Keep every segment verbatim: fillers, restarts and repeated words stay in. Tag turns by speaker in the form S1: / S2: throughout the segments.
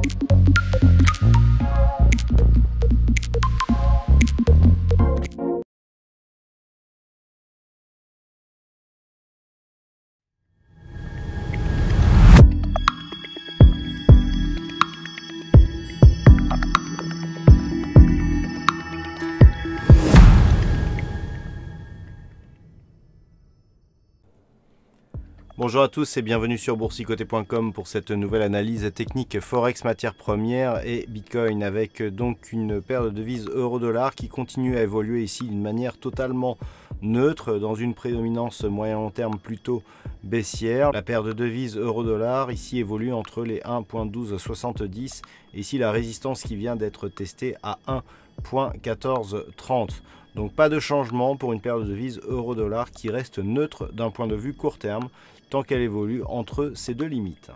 S1: Bonjour à tous et bienvenue sur boursicoté point com pour cette nouvelle analyse technique Forex matières premières et Bitcoin, avec donc une paire de devises euro-dollar qui continue à évoluer ici d'une manière totalement neutre dans une prédominance moyen long terme plutôt baissière. La paire de devises euro-dollar ici évolue entre les un virgule douze soixante-dix et ici la résistance qui vient d'être testée à un virgule quatorze trente. Donc pas de changement pour une paire de devises euro-dollar qui reste neutre d'un point de vue court terme tant qu'elle évolue entre ces deux limites.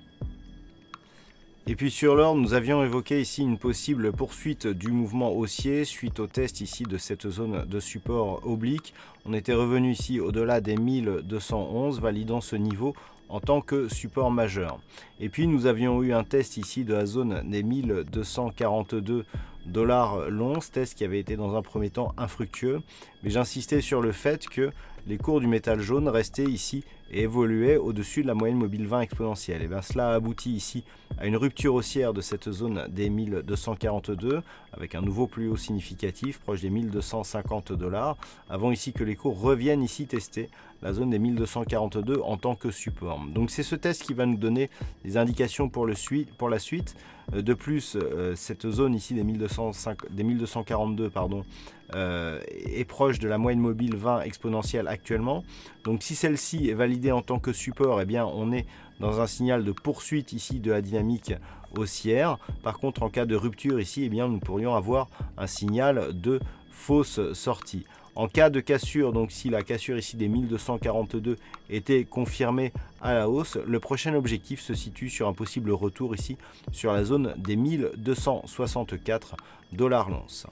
S1: Et puis sur l'or, nous avions évoqué ici une possible poursuite du mouvement haussier suite au test ici de cette zone de support oblique. On était revenu ici au-delà des mille deux cent onze, validant ce niveau en tant que support majeur. Et puis nous avions eu un test ici de la zone des mille deux cent quarante-deux dollars l'once, test qui avait été dans un premier temps infructueux, mais j'insistais sur le fait que les cours du métal jaune restaient ici et évoluaient au-dessus de la moyenne mobile vingt exponentielle. Et bien cela aboutit ici à une rupture haussière de cette zone des mille deux cent quarante-deux avec un nouveau plus haut significatif proche des mille deux cent cinquante dollars, avant ici que les cours reviennent ici tester la zone des mille deux cent quarante-deux en tant que support. Donc c'est ce test qui va nous donner des indications pour, le suite, pour la suite. De plus, euh, cette zone ici des mille deux cent quarante-deux pardon, euh, est proche de la moyenne mobile vingt exponentielle actuellement. Donc si celle-ci est validée en tant que support, eh bien on est dans un signal de poursuite ici de la dynamique haussière. Par contre, en cas de rupture ici, eh bien nous pourrions avoir un signal de fausse sortie. En cas de cassure, donc si la cassure ici des mille deux cent quarante-deux était confirmée à la hausse, le prochain objectif se situe sur un possible retour ici sur la zone des mille deux cent soixante-quatre dollars l'once.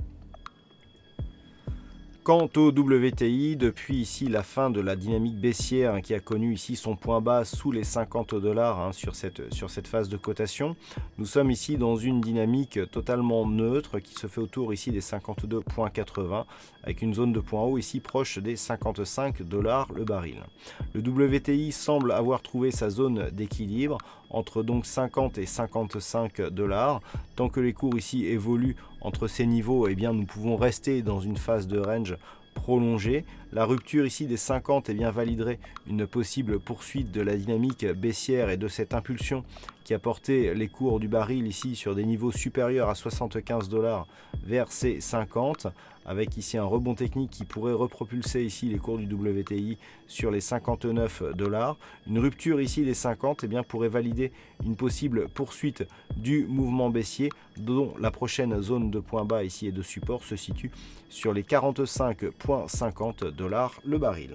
S1: Quant au W T I, depuis ici la fin de la dynamique baissière hein, qui a connu ici son point bas sous les cinquante dollars hein, sur, cette, sur cette phase de cotation, nous sommes ici dans une dynamique totalement neutre qui se fait autour ici des cinquante-deux virgule quatre-vingts avec une zone de point haut ici proche des cinquante-cinq dollars le baril. Le W T I semble avoir trouvé sa zone d'équilibre entre donc cinquante et cinquante-cinq dollars. Tant que les cours ici évoluent entre ces niveaux, eh bien nous pouvons rester dans une phase de range prolongée. La rupture ici des cinquante eh bien, validerait une possible poursuite de la dynamique baissière et de cette impulsion qui a porté les cours du baril ici sur des niveaux supérieurs à soixante-quinze dollars vers ces cinquante, avec ici un rebond technique qui pourrait repropulser ici les cours du W T I sur les cinquante-neuf dollars. Une rupture ici des cinquante eh bien, pourrait valider une possible poursuite du mouvement baissier, dont la prochaine zone de point bas ici et de support se situe sur les quarante-cinq virgule cinquante dollars le baril.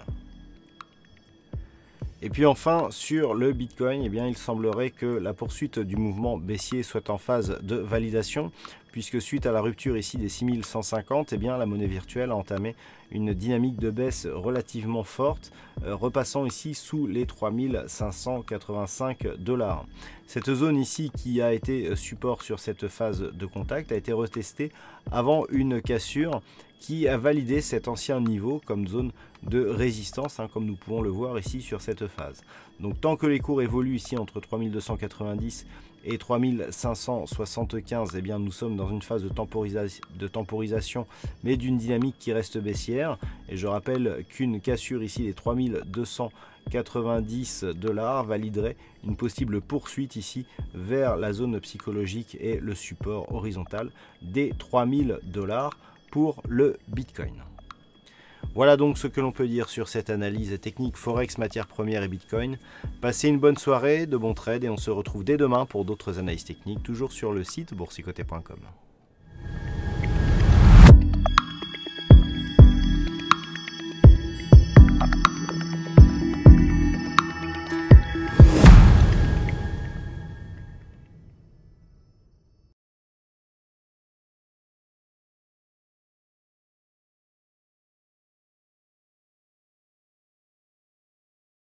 S1: Et puis enfin, sur le Bitcoin, eh bien, il semblerait que la poursuite du mouvement baissier soit en phase de validation, puisque suite à la rupture ici des six mille cent cinquante, eh bien, la monnaie virtuelle a entamé une dynamique de baisse relativement forte, euh, repassant ici sous les trois mille cinq cent quatre-vingt-cinq dollars. Cette zone ici qui a été support sur cette phase de contact a été retestée avant une cassure qui a validé cet ancien niveau comme zone de résistance, hein, comme nous pouvons le voir ici sur cette phase. Donc tant que les cours évoluent ici entre trois mille deux cent quatre-vingt-dix et trois mille cinq cent soixante-quinze, eh bien nous sommes dans une phase de, temporisa de temporisation, mais d'une dynamique qui reste baissière. Et je rappelle qu'une cassure ici des trois mille deux cent quatre-vingt-dix dollars validerait une possible poursuite ici vers la zone psychologique et le support horizontal des trois mille dollars pour le Bitcoin. Voilà donc ce que l'on peut dire sur cette analyse technique Forex, matières premières et Bitcoin. Passez une bonne soirée, de bons trades et on se retrouve dès demain pour d'autres analyses techniques, toujours sur le site boursicoté point com.